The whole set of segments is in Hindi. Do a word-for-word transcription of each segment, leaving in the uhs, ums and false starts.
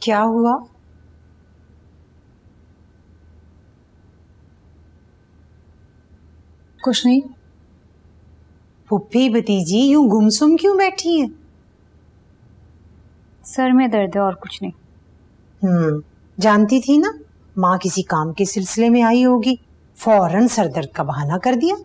क्या हुआ? कुछ नहीं। फुप्पी भतीजी यूं गुमसुम क्यों बैठी हैं? सर में दर्द है और कुछ नहीं। हम्म जानती थी ना, माँ किसी काम के सिलसिले में आई होगी, फौरन सर दर्द का बहाना कर दिया।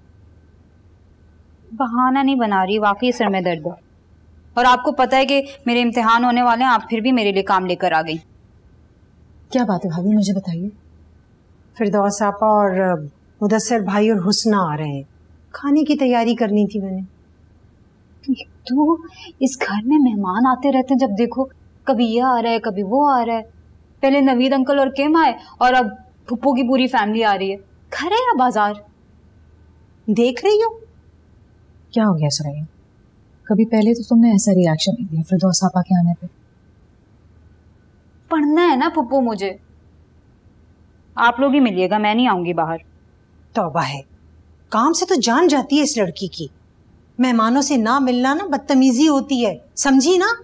बहाना नहीं बना रही, वाकई सर में दर्द है। और आपको पता है कि मेरे इम्तिहान होने वाले हैं, आप फिर भी मेरे लिए काम लेकर आ गई। क्या बात है भाभी, मुझे बताइए। फिरदौस आपा और मुदस्सर भाई और हुस्ना आ रहे हैं, खाने की तैयारी करनी थी मैंने। तो इस घर में मेहमान आते रहते हैं, जब देखो कभी ये आ रहा है कभी वो आ रहा है। पहले नवीद अंकल और किम आए और अब फुप्पो की पूरी फैमिली आ रही है। घर है या बाजार? देख रही हो क्या हो गया सुरैया? कभी पहले तो तुमने ऐसा रिएक्शन नहीं दिया फिरदौस आपा के आने पे। पढ़ना है ना फुप्पो मुझे, आप लोग ही मिलिएगा, मैं नहीं आऊंगी बाहर। तौबा है, काम से तो जान जाती है इस लड़की की। मेहमानों से ना मिलना ना बदतमीजी होती है, समझी ना?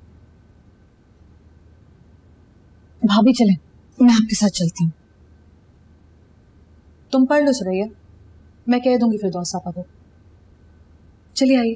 भाभी चले, मैं आपके साथ चलती हूँ। तुम पढ़ लो सुरैया, मैं कह दूंगी फिरदौस आपा को। चलिए आइए।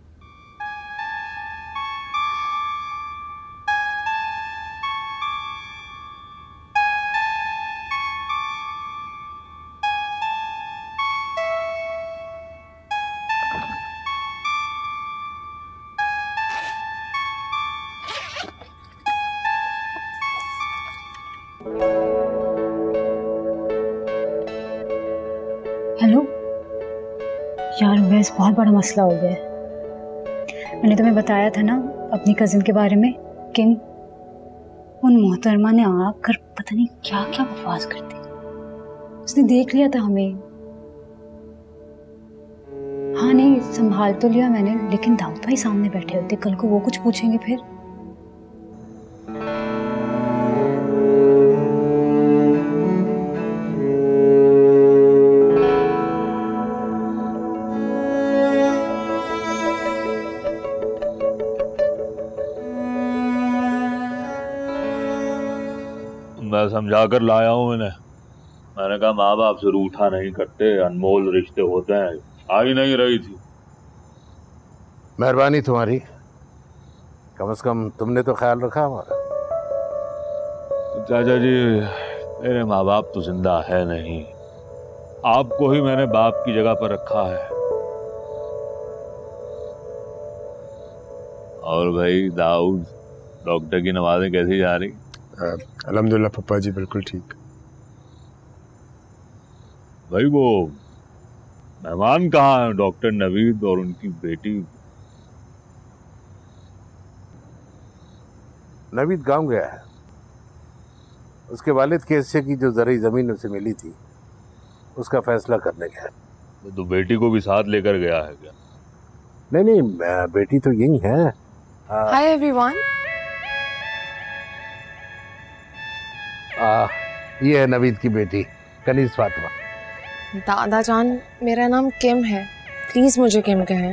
हेलो यार, वैसे बहुत बड़ा मसला हो गया है। मैंने तुम्हें बताया था ना अपनी कजिन के बारे में, किम। उन मोहतरमा ने आकर पता नहीं क्या क्या बकवास कर दी। उसने देख लिया था हमें। हाँ नहीं, संभाल तो लिया मैंने, लेकिन दाऊद भाई सामने बैठे होते, कल को वो कुछ पूछेंगे फिर। मैं समझा कर लाया हूँ इन्हें। मैंने कहा माँ बाप से रूठा नहीं करते, अनमोल रिश्ते होते हैं। आ ही नहीं रही थी। मेहरबानी तुम्हारी, कम से कम तुमने तो ख्याल रखा हमारा। चाचा जी, मेरे माँ बाप तो जिंदा है नहीं, आपको ही मैंने बाप की जगह पर रखा है। और भाई दाऊद, डॉक्टर की नमाजें कैसी जा रही? अल्हम्दुलिल्लाह पप्पा जी, बिल्कुल ठीक। भाई वो मेहमान कहाँ है, डॉक्टर नवीद और उनकी बेटी? नवीद गांव गया है, उसके वालिद के हिस्से की जो जरी जमीन उसे मिली थी उसका फैसला करने गया है। तो बेटी को भी साथ लेकर गया है क्या? नहीं नहीं, बेटी तो यही है। Hi everyone. आ, ये है नवीद की बेटी कनीज फातिमा। दादा जान, मेरा नाम किम है, प्लीज मुझे किम कहें।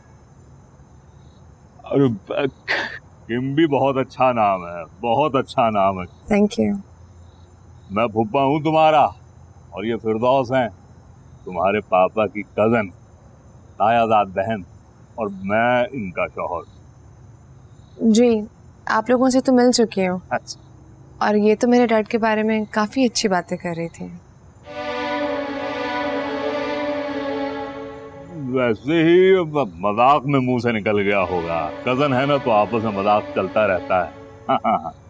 अरे किम भी बहुत अच्छा नाम है, बहुत अच्छा नाम है। Thank you. मैं फुप्पा हूँ तुम्हारा, और ये फिरदौस हैं तुम्हारे पापा की कजन, तायाजाद बहन, और मैं इनका शौहर। जी, आप लोगों से तो मिल चुकी हूँ। अच्छा। और ये तो मेरे डैड के बारे में काफी अच्छी बातें कर रही थी। वैसे ही मजाक में मुंह से निकल गया होगा, कजन है ना तो आपस में मजाक चलता रहता है।